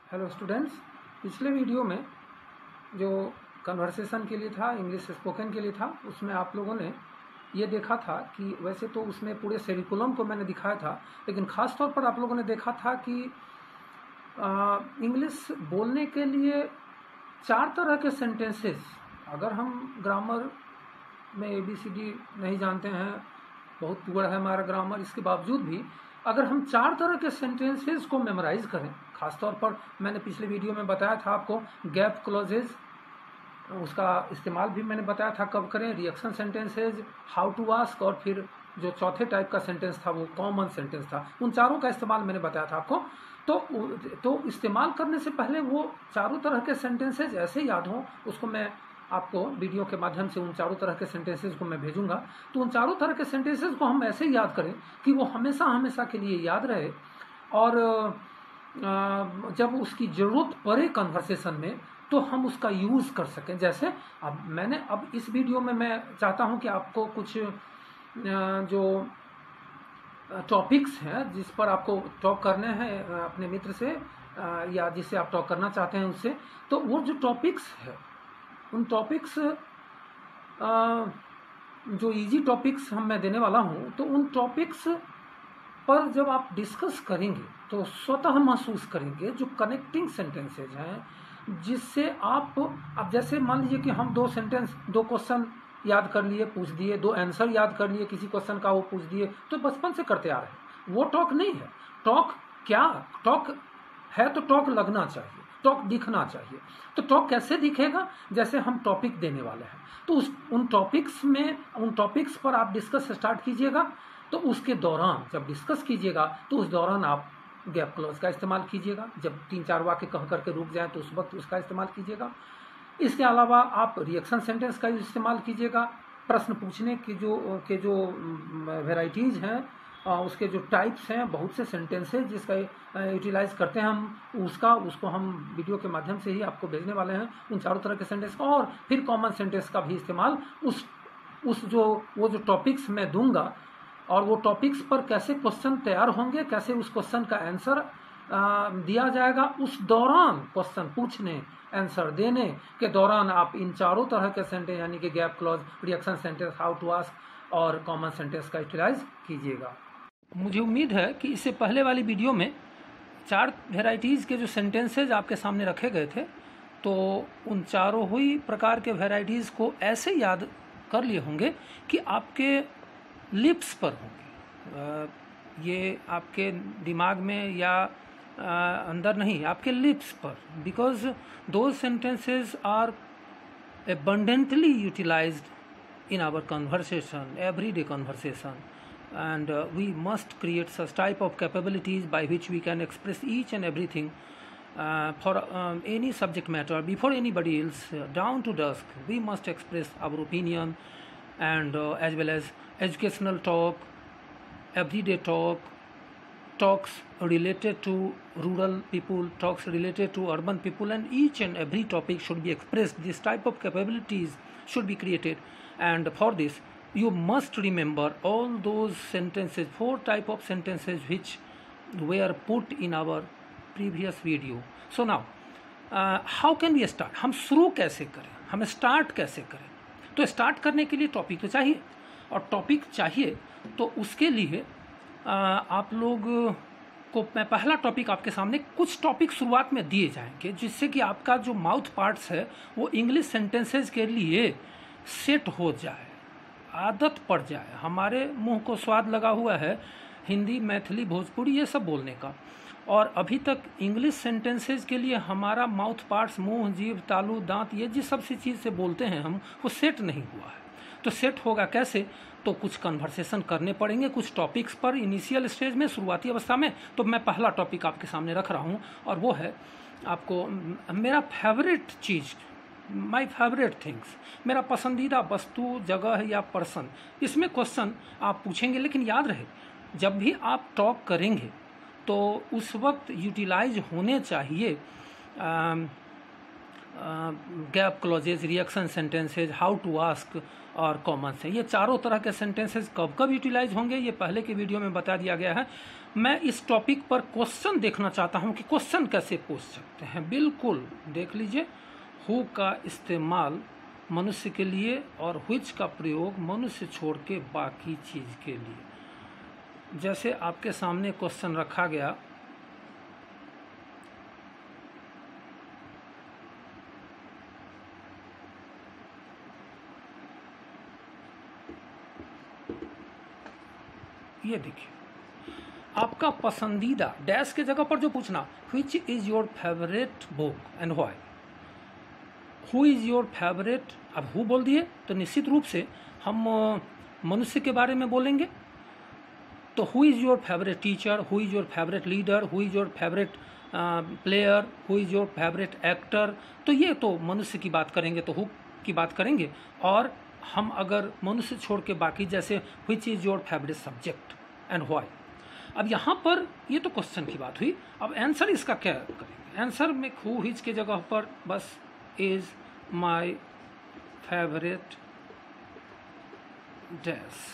Hello students, पिछले video में जो कन्वर्सेशन के लिए था, इंग्लिश स्पोकन के लिए था, उसमें आप लोगों ने ये देखा था कि वैसे तो उसमें पूरे सेरिकुलम को मैंने दिखाया था, लेकिन ख़ास तौर पर आप लोगों ने देखा था कि इंग्लिश बोलने के लिए 4 तरह के सेंटेंसेस, अगर हम ग्रामर में ABCD नहीं जानते हैं, बहुत पुअर है हमारा ग्रामर, इसके बावजूद भी अगर हम 4 तरह के सेंटेंसेस को मेमोराइज करें, खासतौर पर मैंने पिछले वीडियो में बताया था आपको गैप क्लॉजेज, उसका इस्तेमाल भी मैंने बताया था कब करें, reaction sentences, how to ask, और फिर जो चौथे टाइप का सेंटेंस था वो कॉमन सेंटेंस था। उन चारों का इस्तेमाल मैंने बताया था आपको। तो इस्तेमाल करने से पहले वो चारों तरह के सेंटेंसेज ऐसे याद हों, उसको मैं आपको वीडियो के माध्यम से उन चारों तरह के सेंटेंसेस को मैं भेजूंगा। तो उन चारों तरह के सेंटेंसेस को हम ऐसे याद करें कि वो हमेशा हमेशा के लिए याद रहे, और जब उसकी ज़रूरत पड़े कन्वर्सेशन में तो हम उसका यूज़ कर सकें। जैसे अब इस वीडियो में मैं चाहता हूं कि आपको कुछ जो टॉपिक्स हैं जिस पर आपको टॉक करने हैं अपने मित्र से, या जिससे आप टॉक करना चाहते हैं उससे, तो वो जो टॉपिक्स है, उन टॉपिक्स जो इजी टॉपिक्स मैं देने वाला हूं, तो उन टॉपिक्स पर जब आप डिस्कस करेंगे तो स्वतः महसूस करेंगे जो कनेक्टिंग सेंटेंसेज हैं, जिससे आप जैसे मान लीजिए कि हम 2 क्वेश्चन याद कर लिए, पूछ दिए, 2 आंसर याद कर लिए किसी क्वेश्चन का, वो पूछ दिए, तो बचपन से करते आ रहे हैं। वो टॉक नहीं है। टॉक है तो टॉक लगना चाहिए, टॉक दिखना चाहिए। तो टॉक कैसे दिखेगा? जैसे हम टॉपिक देने वाले हैं, तो उन टॉपिक्स पर आप डिस्कस स्टार्ट कीजिएगा। तो उसके दौरान जब डिस्कस कीजिएगा तो उस दौरान आप गैप क्लॉज का इस्तेमाल कीजिएगा। जब 3-4 वाक्य कह करके रुक जाए तो उस वक्त उसका इस्तेमाल कीजिएगा। इसके अलावा आप रिएक्शन सेंटेंस का इस्तेमाल कीजिएगा। प्रश्न पूछने की जो वेराइटीज़ हैं, उसके जो टाइप्स हैं, बहुत से सेंटेंसेज जिसका यूटिलाइज करते हैं हम, उसको हम वीडियो के माध्यम से ही आपको भेजने वाले हैं, उन चारों तरह के सेंटेंस का। और फिर कॉमन सेंटेंस का भी इस्तेमाल वो जो टॉपिक्स मैं दूंगा, और वो टॉपिक्स पर कैसे क्वेश्चन तैयार होंगे, कैसे उस क्वेश्चन का आंसर दिया जाएगा, उस दौरान क्वेश्चन पूछने, आंसर देने के दौरान आप इन चारों तरह के सेंटेंस यानी कि gap clause, reaction sentence, how to ask और कॉमन सेंटेंस का यूटिलाइज कीजिएगा। मुझे उम्मीद है कि इससे पहले वाली वीडियो में 4 वेराइटीज़ के जो सेंटेंसेज आपके सामने रखे गए थे, तो उन चारों ही प्रकार के वेराइटीज़ को ऐसे याद कर लिए होंगे कि आपके लिप्स पर होंगे, ये आपके दिमाग में या अंदर नहीं, आपके लिप्स पर, because those sentences are abundantly utilized in our conversation, everyday conversation, and we must create such type of capabilities by which we can express each and everything for any subject matter before anybody else, down to dusk. We must express our opinion, and as well as educational talk, everyday talks related to rural people, talks related to urban people, and each and every topic should be expressed. This type of capabilities should be created, and for this you must remember all those sentences, 4 type of sentences which were put in our previous video. So now how can we start? हम शुरू कैसे करें, हम start कैसे करें? तो start करने के लिए टॉपिक तो चाहिए, और टॉपिक चाहिए तो उसके लिए आप लोग को मैं पहला टॉपिक आपके सामने, कुछ टॉपिक शुरुआत में दिए जाएंगे जिससे कि आपका जो माउथ पार्ट्स है वो इंग्लिश सेंटेंसेज के लिए सेट हो जाए, आदत पड़ जाए। हमारे मुंह को स्वाद लगा हुआ है हिंदी, मैथिली, भोजपुरी ये सब बोलने का, और अभी तक इंग्लिश सेंटेंसेज के लिए हमारा माउथ पार्ट्स, मुंह, जीभ, तालू, दांत, ये जिस सब सी चीज़ से बोलते हैं हम, वो सेट नहीं हुआ है। तो सेट होगा कैसे? तो कुछ कन्वर्सेशन करने पड़ेंगे कुछ टॉपिक्स पर इनिशियल स्टेज में, शुरुआती अवस्था में। तो मैं पहला टॉपिक आपके सामने रख रहा हूँ, और वो है आपको मेरा फेवरेट चीज़, माई फेवरेट थिंग्स, मेरा पसंदीदा वस्तु, जगह या पर्सन। इसमें क्वेश्चन आप पूछेंगे, लेकिन याद रहे जब भी आप टॉक करेंगे तो उस वक्त यूटिलाइज होने चाहिए gap clauses, reaction sentences, how to ask और कॉमन से। ये चारों तरह के सेंटेंसेज कब कब यूटिलाइज होंगे ये पहले के वीडियो में बता दिया गया है। मैं इस टॉपिक पर क्वेश्चन देखना चाहता हूँ कि क्वेश्चन कैसे पूछ सकते हैं। बिल्कुल देख लीजिए, हु का इस्तेमाल मनुष्य के लिए और व्हिच का प्रयोग मनुष्य छोड़ के बाकी चीज़ के लिए। जैसे आपके सामने क्वेश्चन रखा गया, ये देखिए, आपका पसंदीदा डैश के जगह पर जो पूछना, which is your favourite book and why. Who is your favourite, अब हु बोल दिए तो निश्चित रूप से हम मनुष्य के बारे में बोलेंगे। तो who is your favourite teacher, who is your favourite leader, who is your favourite player, who is your favourite actor. तो ये तो मनुष्य की बात करेंगे तो हु की बात करेंगे। और हम अगर मनुष्य छोड़ के बाकी, जैसे which is your favourite subject and why. अब यहाँ पर ये तो क्वेश्चन की बात हुई। अब आंसर इसका क्या करेंगे? आंसर में हु हिज के जगह पर बस is my favourite dash,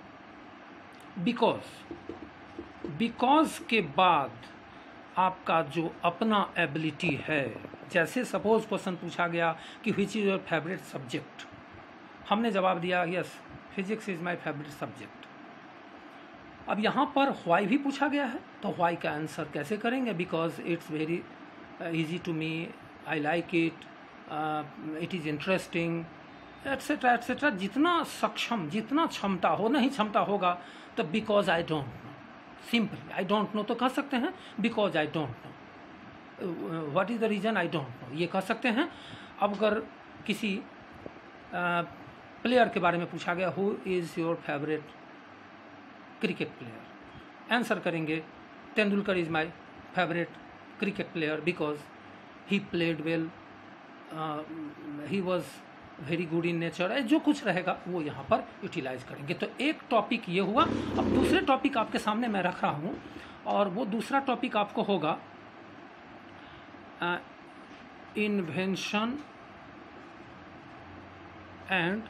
because के बाद आपका जो अपना एबिलिटी है, जैसे सपोज क्वेश्चन पूछा गया कि which is your favourite subject, हमने जवाब दिया yes physics is my favourite subject. अब यहाँ पर व्हाई भी पूछा गया है, तो व्हाई का आंसर कैसे करेंगे? Because it's very easy to me, I like it, it is interesting, etcetera etcetera. जितना सक्षम, जितना क्षमता हो, नहीं क्षमता होगा तो because I don't know, simply I don't know तो कह सकते हैं, because I don't know, what is the reason I don't know, ये कह सकते हैं। अब अगर किसी प्लेयर के बारे में पूछा गया, who is your favourite cricket player, answer करेंगे Tendulkar is my favourite cricket player because he played well, he was very good in nature. जो कुछ रहेगा वो यहाँ पर यूटिलाइज करेंगे। तो एक टॉपिक ये हुआ। अब दूसरे टॉपिक आपके सामने मैं रख रहा हूँ, और वो दूसरा टॉपिक आपको होगा इन्वेंशन एंड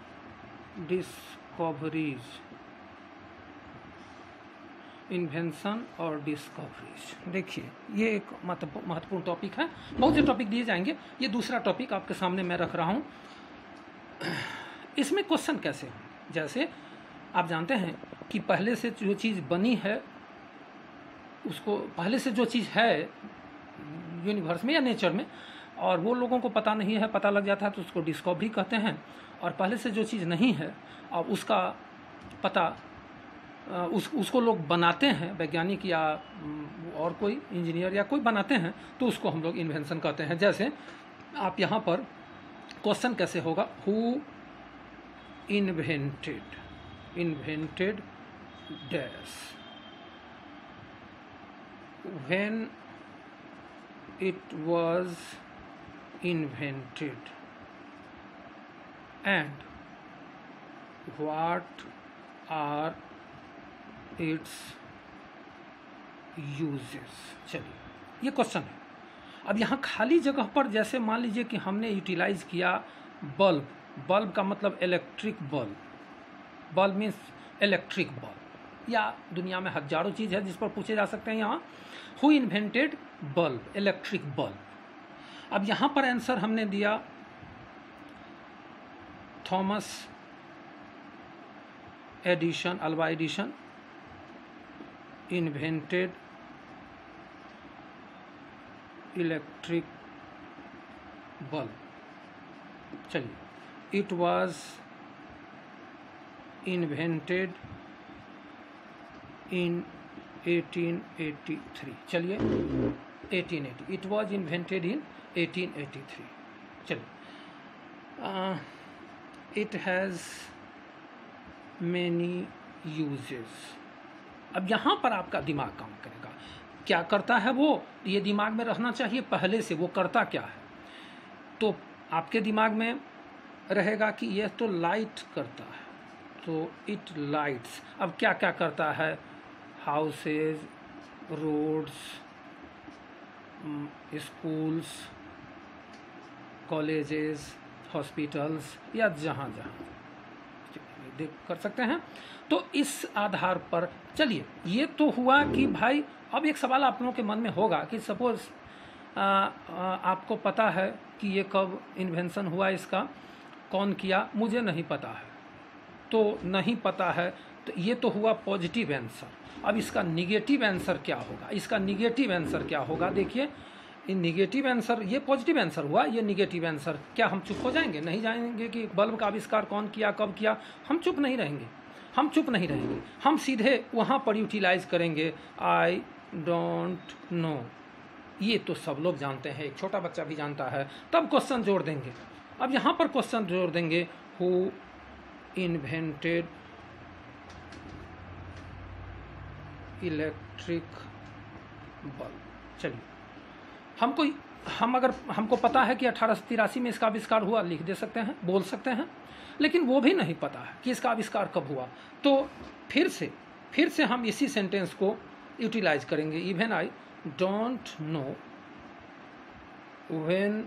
डिस्कवरीज। इन्वेंशन और डिस्कवरीज, देखिए ये एक महत्वपूर्ण टॉपिक है। बहुत से टॉपिक दिए जाएंगे, ये दूसरा टॉपिक आपके सामने मैं रख रहा हूँ। इसमें क्वेश्चन कैसे हैं? जैसे आप जानते हैं कि पहले से जो चीज़ बनी है, उसको पहले से जो चीज़ है यूनिवर्स में या नेचर में, और वो लोगों को पता नहीं है, पता लग जाता है तो उसको डिस्कवरी कहते हैं। और पहले से जो चीज़ नहीं है और उसका पता उसको लोग बनाते हैं, वैज्ञानिक या और कोई इंजीनियर या कोई बनाते हैं, तो उसको हम लोग इन्वेंशन कहते हैं। जैसे आप यहाँ पर क्वेश्चन कैसे होगा, who invented dash, when it was invented and what are its uses. चलिए, ये क्वेश्चन है। अब यहाँ खाली जगह पर जैसे मान लीजिए कि हमने यूटिलाइज किया बल्ब, बल्ब का मतलब electric bulb, bulb means electric bulb, या दुनिया में हजारों चीज़ है जिस पर पूछे जा सकते हैं। यहाँ who invented bulb, electric bulb. अब यहाँ पर आंसर हमने दिया Thomas Edison, Alva Edison invented electric bulb। चलिए, it was invented in 1883। चलिए 1880, it was invented in 1883। चलिए, it has many uses। अब यहाँ पर आपका दिमाग काम करेगा, क्या करता है वो, ये दिमाग में रहना चाहिए पहले से, वो करता क्या है। तो आपके दिमाग में रहेगा कि यह तो लाइट करता है, तो इट लाइट्स। अब क्या क्या करता है, houses, roads, schools, colleges, hospitals या जहाँ जहाँ देख कर सकते हैं। तो इस आधार पर चलिए, ये तो हुआ कि भाई अब एक सवाल आप लोगों के मन में होगा कि सपोज आपको पता है कि ये कब इन्वेंशन हुआ, इसका कौन किया, मुझे नहीं पता है। तो नहीं पता है तो ये तो हुआ पॉजिटिव आंसर। अब इसका निगेटिव आंसर क्या होगा? इसका निगेटिव आंसर क्या होगा? देखिए, इन निगेटिव आंसर, ये पॉजिटिव आंसर हुआ, ये निगेटिव आंसर। क्या हम चुप हो जाएंगे? नहीं जाएंगे कि बल्ब का आविष्कार कौन किया, कब किया। हम चुप नहीं रहेंगे, हम चुप नहीं रहेंगे, हम सीधे वहाँ पर यूटिलाइज करेंगे आई डोंट नो। ये तो सब लोग जानते हैं, एक छोटा बच्चा भी जानता है। तब क्वेश्चन जोड़ देंगे। अब यहाँ पर क्वेश्चन जोड़ देंगे, हु इन्वेंटेड इलेक्ट्रिक बल्ब। चलिए, हम अगर हमको पता है कि 1883 में इसका आविष्कार हुआ, लिख दे सकते हैं, बोल सकते हैं। लेकिन वो भी नहीं पता है कि इसका आविष्कार कब हुआ, तो फिर से हम इसी सेंटेंस को यूटिलाइज करेंगे। Even I don't know when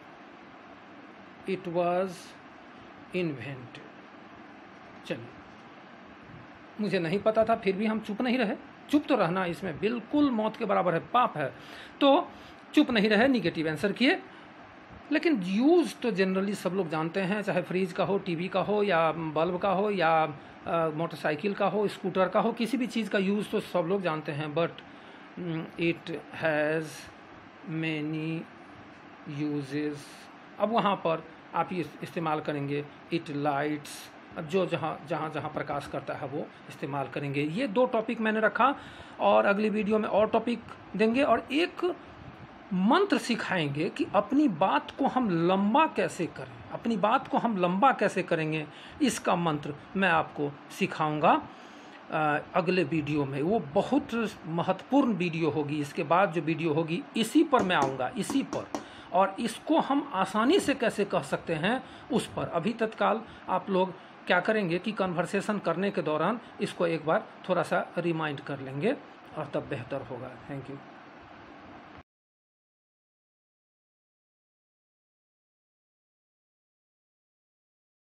it was invented. चलिए, मुझे नहीं पता था, फिर भी हम चुप नहीं रहे। चुप तो रहना इसमें बिल्कुल मौत के बराबर है, पाप है। तो चुप नहीं रहे, निगेटिव आंसर किए। लेकिन यूज़ तो जनरली सब लोग जानते हैं, चाहे फ्रिज का हो, टीवी का हो, या बल्ब का हो, या मोटरसाइकिल का हो, स्कूटर का हो, किसी भी चीज़ का यूज़ तो सब लोग जानते हैं। But it has many uses. अब वहाँ पर आप ये इस्तेमाल करेंगे इट लाइट्स। जो जहाँ प्रकाश करता है वो इस्तेमाल करेंगे। ये 2 टॉपिक मैंने रखा, और अगली वीडियो में और टॉपिक देंगे, और एक मंत्र सिखाएंगे कि अपनी बात को हम लंबा कैसे करें, अपनी बात को हम लंबा कैसे करेंगे। इसका मंत्र मैं आपको सिखाऊंगा अगले वीडियो में। वो बहुत महत्वपूर्ण वीडियो होगी। इसके बाद जो वीडियो होगी, इसी पर मैं आऊँगा, इसी पर। और इसको हम आसानी से कैसे कह सकते हैं उस पर। अभी तत्काल आप लोग क्या करेंगे कि कन्वर्सेशन करने के दौरान इसको एक बार थोड़ा सा रिमाइंड कर लेंगे, और तब बेहतर होगा। Thank you.